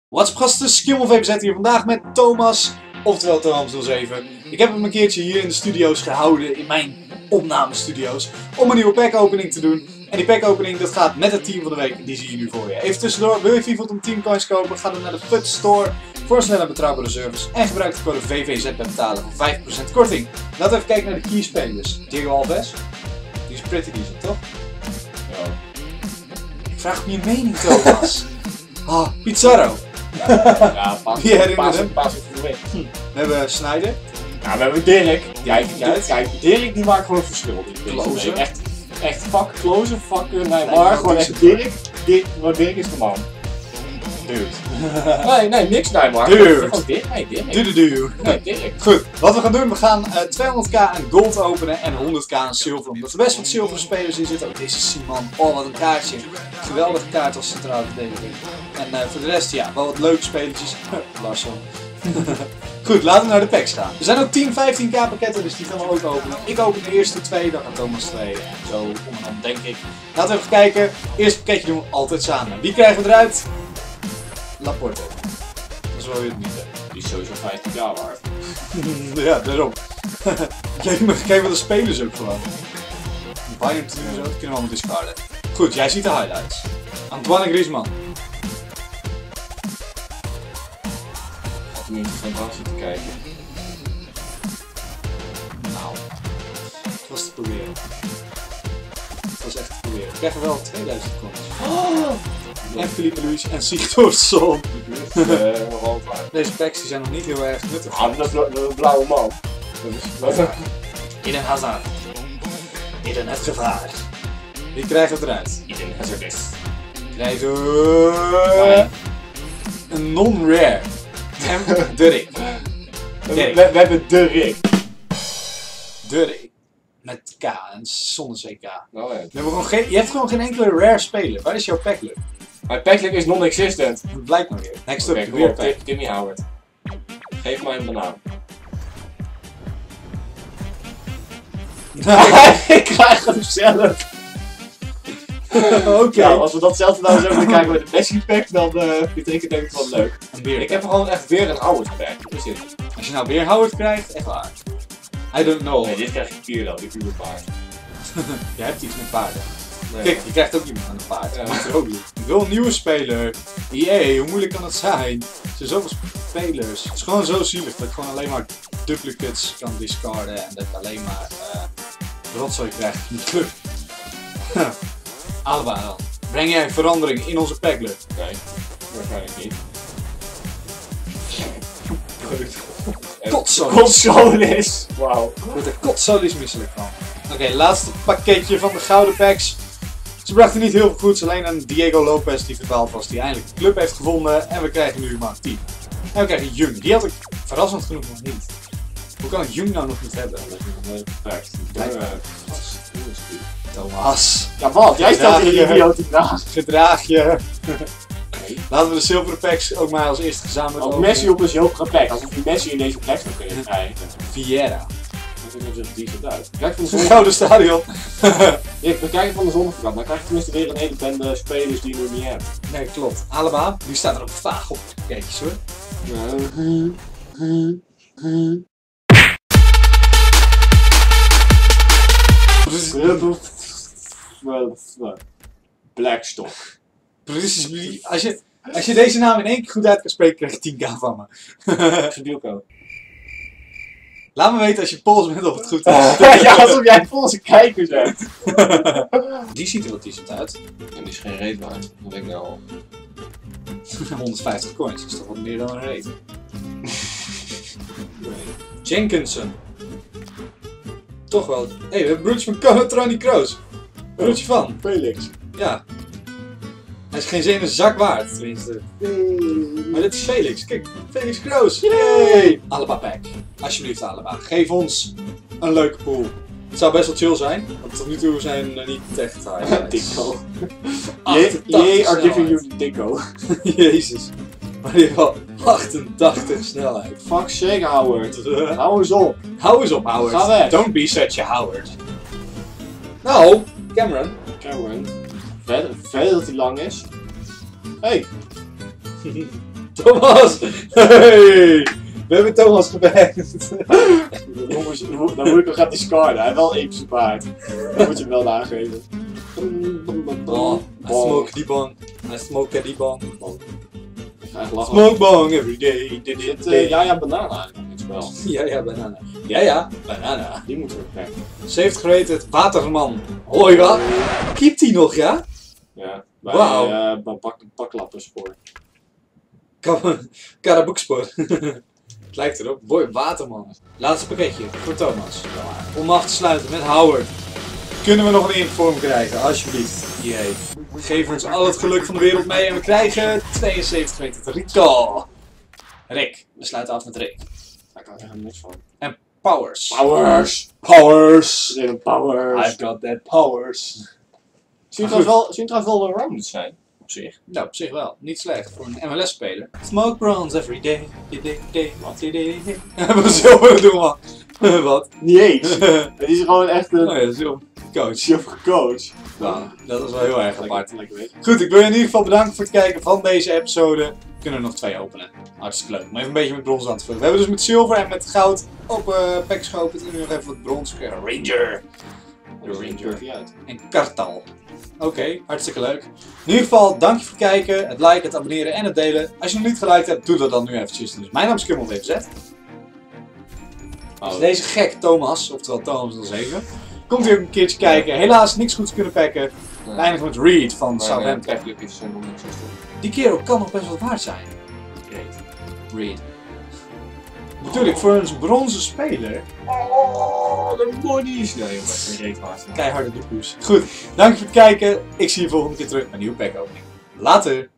What's up gasten, Skillman VPZ hier vandaag met Thomas, oftewel Thomas07. Ik heb hem een keertje hier in de studio's gehouden, in mijn opnamestudio's, om een nieuwe packopening te doen. En die packopening dat gaat met het team van de week, die zie je nu voor je. Even tussendoor, wil je FIFA Ultimate Team coins kopen, ga dan naar de FUT Store voor snelle en betrouwbare service. En gebruik de code VVZ bij betalen voor 5% korting. Laten we even kijken naar de keyspelers. Diego Alves, die is pretty decent, toch? Ja. Ik vraag om je mening, Thomas. Pizarro. Ja, Wie herinnert hem? Pas voor de week. We hebben Sneijder. Ja, we hebben Dirk. Kijk. Kijk, Dirk die maakt gewoon verschil. Closer. Echt fuck Closer, fuck Neymar. Gewoon echt Dirk. Dirk is de man. Dude. Nee, niks Neymar. Dude. Dirk. Nee, Dirk. Dude. Dirk. Goed, wat we gaan doen, we gaan 200k aan gold openen en 100k aan zilver. Omdat er best wat zilveren spelers in zitten. Oh, deze Simon. Oh, wat een kaartje. Geweldige kaart als centrale verdediger. En voor de rest, ja, wel wat leuke spelertjes. Larsson. Goed, laten we naar de packs gaan. Er zijn ook 10, 15k pakketten, dus die gaan we ook openen. Ik open de eerste 2, dan gaat Thomas 2. Zo om en om, denk ik. Laten we even kijken. Eerste pakketje doen we altijd samen. Wie krijgen we eruit? Laporte. Dan zou je het niet hebben. Die is sowieso 15 jaar waard. Ja, daarom. Kijk wat de spelers ook gewoon. Bayern team en zo, dat kunnen we allemaal discarden. Goed, jij ziet de highlights. Antoine Griezmann. Had hem niet van buiten zitten kijken. Nou, het was te proberen. Het was echt te proberen. Ik krijg er wel 2000 coins. En Philippe Luis en Sigthorsson. Deze packs die zijn nog niet heel erg nuttig. Ah, dat is de blauwe man. Eden Hazard. Eden het gevaar. Wie krijgt het eruit? Eden Hazard is. Krijgen we een non-rare. Dirk. We hebben Dirk. Dirk. Met K en zonder CK. Oh, ja. We hebben gewoon je hebt gewoon geen enkele rare speler. Waar is jouw packluck? Mijn packluck is non-existent. Dat blijkt maar weer. Next up, Oké, weer kom pack. op, Timmy Howard. Geef mij een banaan. Ik krijg hem zelf. Oké. Nou, als we datzelfde nou zo dan krijgen we de Messi pack, dan vind ik het denk ik wel leuk. Een beer. Ik heb gewoon echt weer een Howard pack. Wat is dit? Als je nou weer Howard krijgt, echt waar. I don't know. Nee, dit krijg ik hier dan, dit uur paard. Je hebt iets met paarden. Nee. Kijk, je krijgt ook iemand aan een paard. Ja. Moet er ook niet. Ik wil een nieuwe speler. EA, hoe moeilijk kan het zijn? Er zijn zoveel spelers. Het is gewoon zo zielig dat ik gewoon alleen maar duplicates kan discarden en dat ik alleen maar rotzooi krijg in de club. Alba dan. Breng jij verandering in onze packluck? Nee, waarschijnlijk niet. Kotsolis. Wauw. Ik word er kotsolis misselijk van. Oké, laatste pakketje van de gouden packs. Ze brachten niet heel veel goeds, alleen een Diego Lopez die verdwaald was, die eindelijk de club heeft gevonden. En we krijgen nu maar 10. En we krijgen Jung, die had ik verrassend genoeg nog niet. Hoe kan ik Jung nou nog niet hebben? Thomas. Ja wat? Jij stelt hier een idioot naast. Gedraag je. Laten we de zilveren packs ook maar als eerste gezamenlijk Als openen. Messi op een zilveren plek, alsof die Messi in deze plek zou kunnen krijgen. Vieira. Dat is op decent uit. Kijk van de Het zon. gouden stadion. We kijken van de zonnevlag, dan krijg je tenminste weer een hele bende spelers die je nog niet hebt. Nee, klopt. Alaba, die staat er ook vaag op. Kijk eens hoor. Blackstock. Precies, als je deze naam in één keer goed uit kan spreken, krijg je 10k van me. Gebielko. Laat me weten als je Pools bent of het goed is. Ja, alsof jij volgens kijkers hebt. Die ziet er wel decent uit. En die is geen reet waard, dat weet ik nou al. 150 coins, is toch wat meer dan een reet. Jenkinson. Toch wel. Hé, we hebben broertje van Tony Kroos. Broertje van. Felix. Ja. Hij is geen zin een zak waard, tenminste. Maar dit is Felix. Kijk, Felix Kroos. Yay! Alaba pack. Alsjeblieft Alaba. Geef ons een leuke pool. Het zou best wel chill zijn, want tot nu toe zijn er niet echt highlights. Dikko. 88 Yay are giving snelheid. you the Dikko. Jezus. Maar die heeft wel 88 snelheid. Fuck shake Howard. Hou eens op. Hou eens op, Howard. Ga weg. Don't be such a Howard. Nou, Cameron. Cameron. Verder dat hij lang is. Hey. Thomas! Hey! We hebben Thomas gebackt. Dan moet ik nog gaan discarden. Hij heeft wel epische paard. Dan moet je hem wel nageven. Oh, I smoke die bong. I smoke die bong. Ik ga echt lachen. Smoke bong every day. Ja, banana eigenlijk in het spel. Ja, banana. Ja, banana. Die moeten we kijken. Ze heeft gerated Waterman. Hoi, wat? Kiept die nog, ja? Ja, Wauw. bij paklapperspoor. Karaboeksport. Het lijkt erop. Boy, Waterman. Laatste pakketje voor Thomas. Om af te sluiten met Howard. Kunnen we nog een inform krijgen, alsjeblieft. Jee. Geef ons al het geluk van de wereld mee en we krijgen 72 rated Rico. Rick. We sluiten af met Rick. Daar kan ik echt niks van. En Powers. Powers! Powers. Even powers! I've got that powers. Zie je trouwens wel de rounded zijn? Op zich. Nou, op zich wel. Niet slecht voor een MLS-speler. Smoke bronze every day. Wat hebben we zilveren doen, man? Wat? Niet eens! Het is gewoon echt een Oh ja, zilver. Coach. silver coach. Nou, dat is wel heel erg apart. Lekker weet. Goed, ik wil je in ieder geval bedanken voor het kijken van deze episode. We kunnen er nog 2 openen. Hartstikke leuk. Om even een beetje met brons aan te vullen. We hebben dus met zilver en met goud op packs geopend. En nu nog even wat brons. Ranger. De Ranger uit. En Kartal. Oké, hartstikke leuk. In ieder geval, dank je voor het kijken, het liken, het abonneren en het delen. Als je nog niet geliked hebt, doe dat dan nu eventjes. Dus mijn naam is KimmelDVZ. Dus deze gek Thomas, oftewel Thomas 07, komt hier ook een keertje kijken. Helaas niks goeds kunnen pakken. We eindigen met Reed van Southampton. Die kerel kan nog best wel waard zijn. Reed. Natuurlijk, voor een bronzen speler. Oh, de bodies! Nee, jongens, een reet waard. Keiharde doekoes. Goed, dank je voor het kijken. Ik zie je volgende keer terug met een nieuwe pack opening. Later!